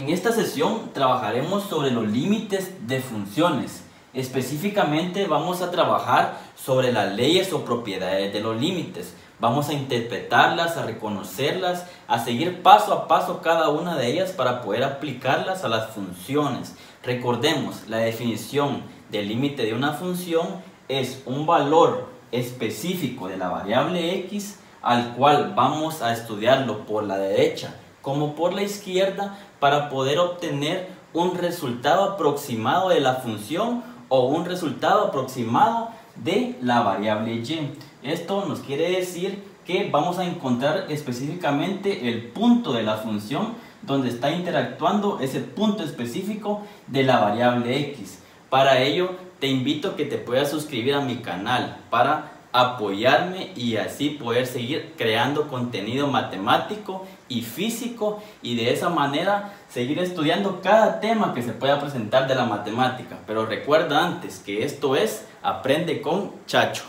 En esta sesión trabajaremos sobre los límites de funciones. Específicamente vamos a trabajar sobre las leyes o propiedades de los límites. Vamos a interpretarlas, a reconocerlas, a seguir paso a paso cada una de ellas para poder aplicarlas a las funciones. Recordemos, la definición del límite de una función es un valor específico de la variable x al cual vamos a estudiarlo por la derecha como por la izquierda para poder obtener un resultado aproximado de la función o un resultado aproximado de la variable y. Esto nos quiere decir que vamos a encontrar específicamente el punto de la función donde está interactuando ese punto específico de la variable x. Para ello te invito a que te puedas suscribir a mi canal para apoyarme y así poder seguir creando contenido matemático y físico y de esa manera seguir estudiando cada tema que se pueda presentar de la matemática. Pero recuerda antes que esto es Aprende con Chacho.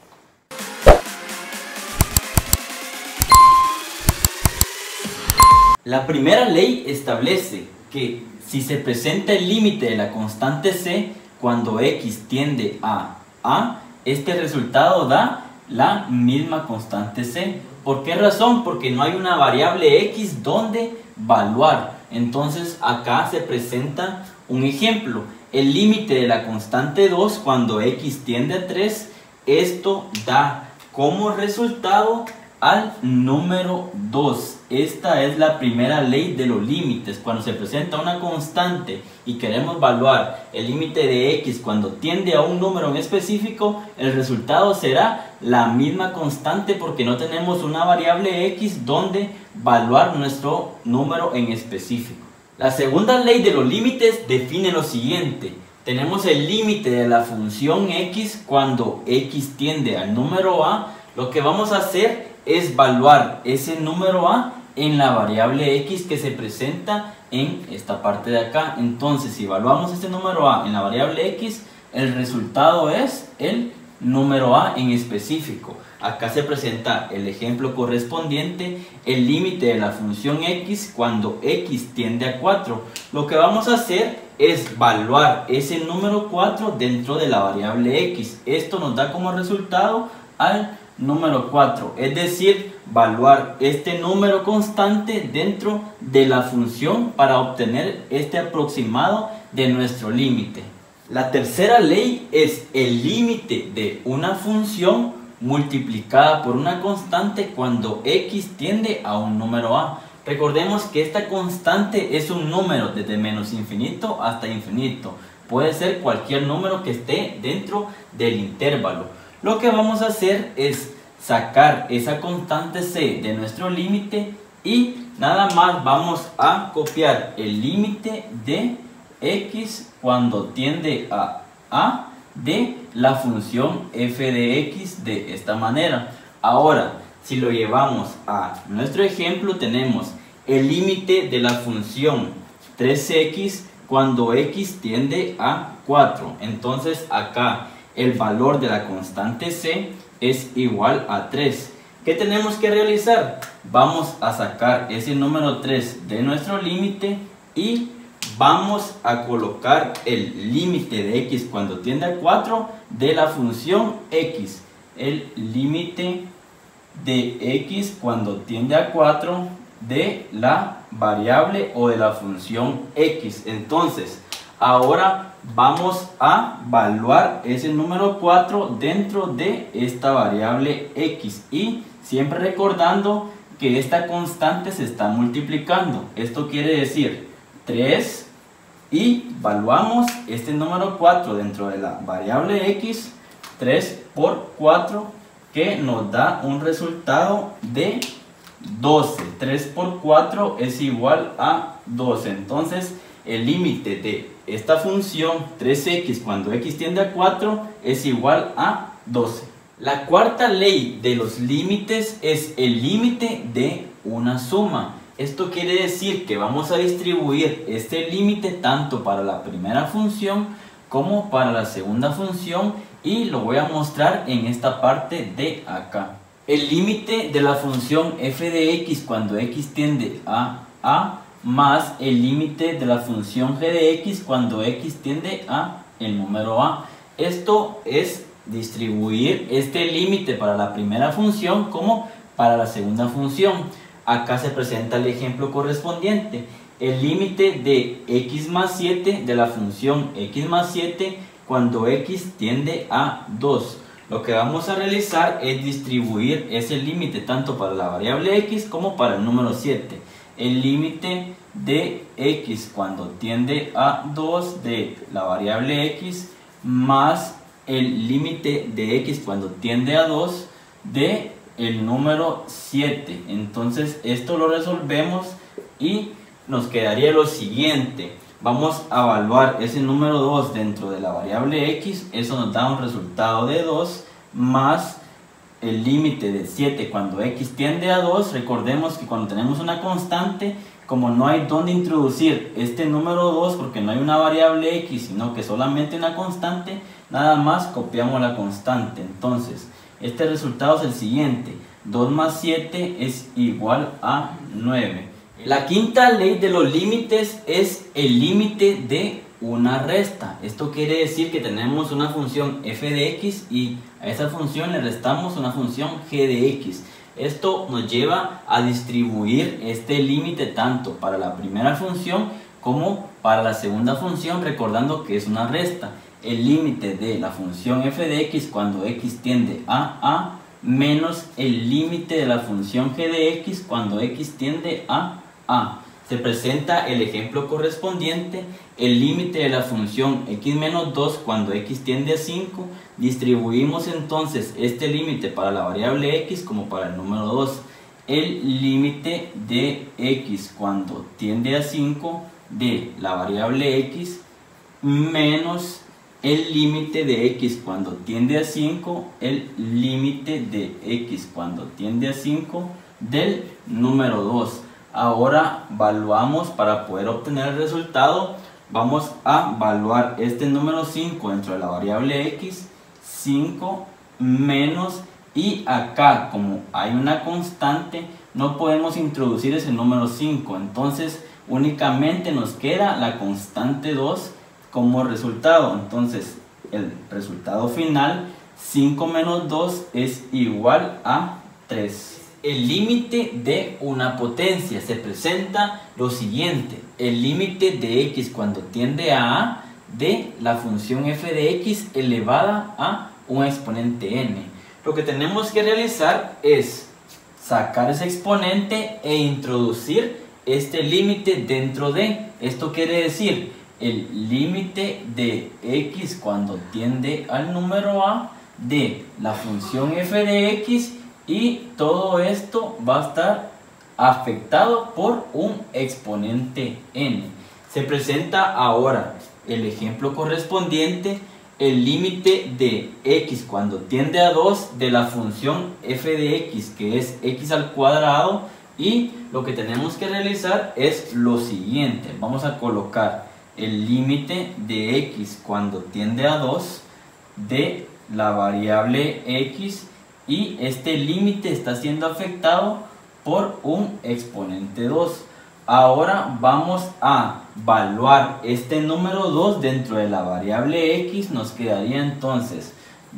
La primera ley establece que si se presenta el límite de la constante c cuando x tiende a a, este resultado da la misma constante c. ¿Por qué razón? Porque no hay una variable x donde evaluar. Entonces acá se presenta un ejemplo. El límite de la constante 2 cuando x tiende a 3, esto da como resultado al número 2. Esta es la primera ley de los límites. Cuando se presenta una constante y queremos evaluar el límite de x cuando tiende a un número en específico, el resultado será la misma constante porque no tenemos una variable x donde evaluar nuestro número en específico. La segunda ley de los límites define lo siguiente. Tenemos el límite de la función x cuando x tiende al número a. Lo que vamos a hacer es evaluar ese número a en la variable x que se presenta en esta parte de acá. Entonces, si evaluamos este número a en la variable x, el resultado es el número a en específico. Acá se presenta el ejemplo correspondiente, el límite de la función x cuando x tiende a 4. Lo que vamos a hacer es evaluar ese número 4 dentro de la variable x. Esto nos da como resultado al número 4, es decir, evaluar este número constante dentro de la función para obtener este aproximado de nuestro límite. La tercera ley es el límite de una función multiplicada por una constante cuando x tiende a un número a. Recordemos que esta constante es un número desde menos infinito hasta infinito. Puede ser cualquier número que esté dentro del intervalo. Lo que vamos a hacer es sacar esa constante c de nuestro límite y nada más vamos a copiar el límite de x cuando tiende a de la función f de x de esta manera. Ahora, si lo llevamos a nuestro ejemplo, tenemos el límite de la función 3x cuando x tiende a 4. Entonces acá el valor de la constante c es igual a 3. ¿Qué tenemos que realizar? Vamos a sacar ese número 3 de nuestro límite y vamos a colocar el límite de x cuando tiende a 4 de la función x. El límite de x cuando tiende a 4 de la variable o de la función x. Entonces, ahora vamos a evaluar ese número 4 dentro de esta variable x y siempre recordando que esta constante se está multiplicando. Esto quiere decir 3 y evaluamos este número 4 dentro de la variable x, 3 por 4 que nos da un resultado de 12. 3 por 4 es igual a 12. Entonces el límite de esta función 3x cuando x tiende a 4 es igual a 12. La cuarta ley de los límites es el límite de una suma. Esto quiere decir que vamos a distribuir este límite tanto para la primera función como para la segunda función y lo voy a mostrar en esta parte de acá. El límite de la función f de x cuando x tiende a más el límite de la función g de x cuando x tiende a el número a. Esto es distribuir este límite para la primera función como para la segunda función. Acá se presenta el ejemplo correspondiente. El límite de x más 7 de la función x más 7 cuando x tiende a 2. Lo que vamos a realizar es distribuir ese límite tanto para la variable x como para el número 7. El límite de x cuando tiende a 2 de la variable x más el límite de x cuando tiende a 2 de el número 7. Entonces esto lo resolvemos y nos quedaría lo siguiente. Vamos a evaluar ese número 2 dentro de la variable x. Eso nos da un resultado de 2 más el límite de 7 cuando x tiende a 2. Recordemos que cuando tenemos una constante, como no hay donde introducir este número 2 porque no hay una variable x sino que solamente una constante, nada más copiamos la constante. Entonces este resultado es el siguiente: 2 más 7 es igual a 9. La quinta ley de los límites es el límite de una resta. Esto quiere decir que tenemos una función f de x y a esa función le restamos una función g de x. Esto nos lleva a distribuir este límite tanto para la primera función como para la segunda función, recordando que es una resta. El límite de la función f de x cuando x tiende a menos el límite de la función g de x cuando x tiende a. Se presenta el ejemplo correspondiente. El límite de la función x menos 2 cuando x tiende a 5. Distribuimos entonces este límite para la variable x como para el número 2. El límite de x cuando tiende a 5 de la variable x menos el límite de x cuando tiende a 5, el límite de x cuando tiende a 5 del número 2. Ahora evaluamos para poder obtener el resultado. Vamos a evaluar este número 5 dentro de la variable x, 5 menos, y acá como hay una constante no podemos introducir ese número 5, entonces únicamente nos queda la constante 2 como resultado. Entonces el resultado final, 5 menos 2 es igual a 3. El límite de una potencia se presenta lo siguiente: el límite de x cuando tiende a de la función f de x elevada a un exponente n. Lo que tenemos que realizar es sacar ese exponente e introducir este límite dentro de. Esto quiere decir el límite de x cuando tiende al número a de la función f de x, y todo esto va a estar afectado por un exponente n. Se presenta ahora el ejemplo correspondiente: el límite de x cuando tiende a 2 de la función f de x, que es x al cuadrado, y lo que tenemos que realizar es lo siguiente. Vamos a colocar el límite de x cuando tiende a 2 de la variable x, y este límite está siendo afectado por un exponente 2. Ahora vamos a evaluar este número 2 dentro de la variable x. Nos quedaría entonces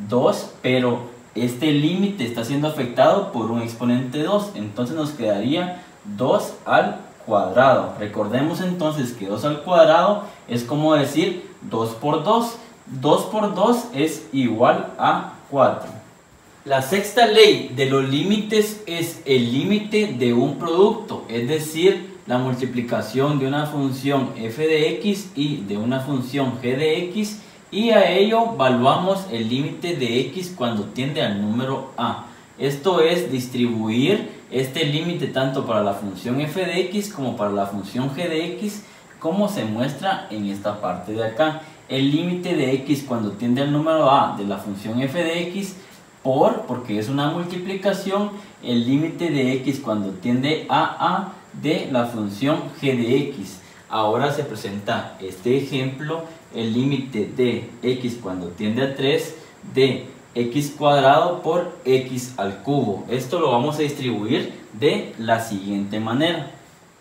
2, pero este límite está siendo afectado por un exponente 2, entonces nos quedaría 2 al cuadrado. Recordemos entonces que 2 al cuadrado es como decir 2 por 2. 2 por 2 es igual a 4. La sexta ley de los límites es el límite de un producto, es decir, la multiplicación de una función f de x y de una función g de x, y a ello evaluamos el límite de x cuando tiende al número a. Esto es distribuir este límite tanto para la función f de x como para la función g de x, como se muestra en esta parte de acá. El límite de x cuando tiende al número a de la función f de x porque es una multiplicación, el límite de x cuando tiende a de la función g de x. Ahora se presenta este ejemplo: el límite de x cuando tiende a 3 de x cuadrado por x al cubo. Esto lo vamos a distribuir de la siguiente manera: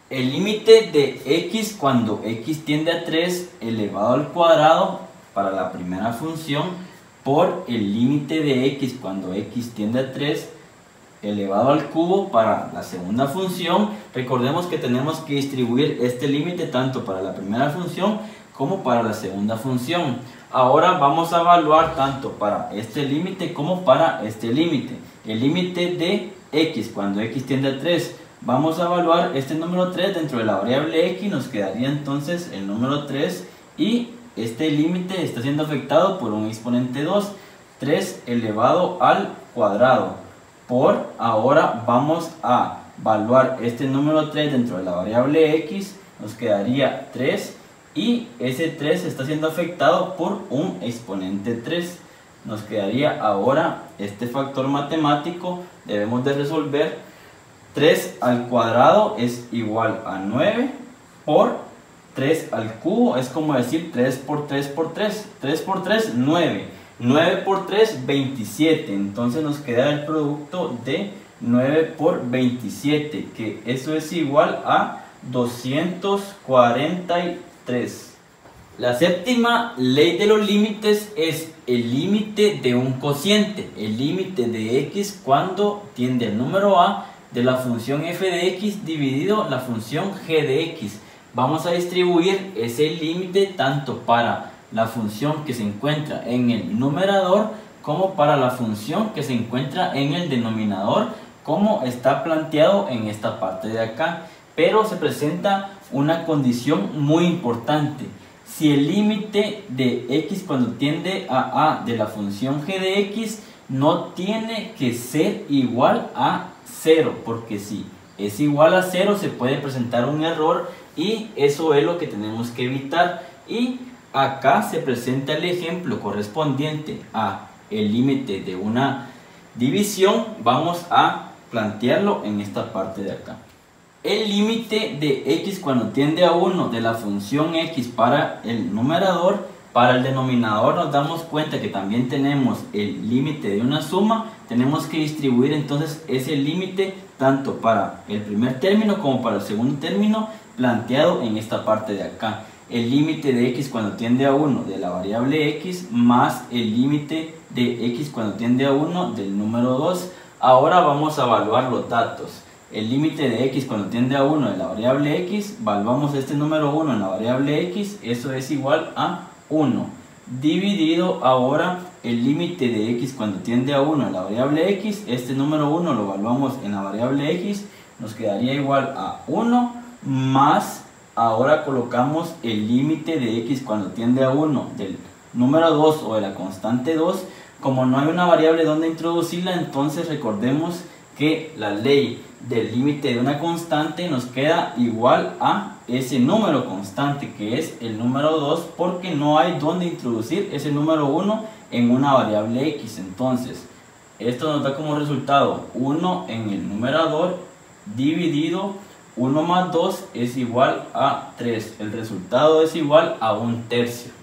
El límite de x cuando x tiende a 3 elevado al cuadrado para la primera función por el límite de x cuando x tiende a 3 elevado al cubo para la segunda función. Recordemos que tenemos que distribuir este límite tanto para la primera función como para la segunda función. Ahora vamos a evaluar tanto para este límite como para este límite. El límite de x cuando x tiende a 3. Vamos a evaluar este número 3 dentro de la variable x. Nos quedaría entonces el número 3 y este límite está siendo afectado por un exponente 2. 3 elevado al cuadrado. Ahora vamos a evaluar este número 3 dentro de la variable x. Nos quedaría 3 y ese 3 está siendo afectado por un exponente 3. Nos quedaría ahora este factor matemático. Debemos de resolver 3 al cuadrado es igual a 9 por 3 al cubo. Es como decir 3 por 3 por 3. 3 por 3, 9. 9 por 3, 27. Entonces nos queda el producto de 9 por 27, que eso es igual a 243. La séptima ley de los límites es el límite de un cociente, el límite de x cuando tiende al número a de la función f de x dividido la función g de x. Vamos a distribuir ese límite tanto para la función que se encuentra en el numerador como para la función que se encuentra en el denominador, como está planteado en esta parte de acá. Pero se presenta una condición muy importante. Si el límite de x cuando tiende a de la función g de x no tiene que ser igual a 0, porque si es igual a 0 se puede presentar un error y eso es lo que tenemos que evitar. Y acá se presenta el ejemplo correspondiente a el límite de una división. Vamos a plantearlo en esta parte de acá. El límite de x cuando tiende a 1 de la función x para el numerador, para el denominador nos damos cuenta que también tenemos el límite de una suma. Tenemos que distribuir entonces ese límite tanto para el primer término como para el segundo término, planteado en esta parte de acá. El límite de x cuando tiende a 1 de la variable x más el límite de x cuando tiende a 1 del número 2. Ahora vamos a evaluar los datos. El límite de x cuando tiende a 1 de la variable x, evaluamos este número 1 en la variable x, eso es igual a 1, dividido ahora el límite de x cuando tiende a 1 en la variable x, este número 1 lo evaluamos en la variable x, nos quedaría igual a 1 más, ahora colocamos el límite de x cuando tiende a 1 del número 2 o de la constante 2. Como no hay una variable donde introducirla, entonces recordemos que la ley del límite de una constante nos queda igual a ese número constante que es el número 2, porque no hay donde introducir ese número 1 en una variable x. Entonces esto nos da como resultado 1 en el numerador dividido 1 más 2 es igual a 3. El resultado es igual a 1/3.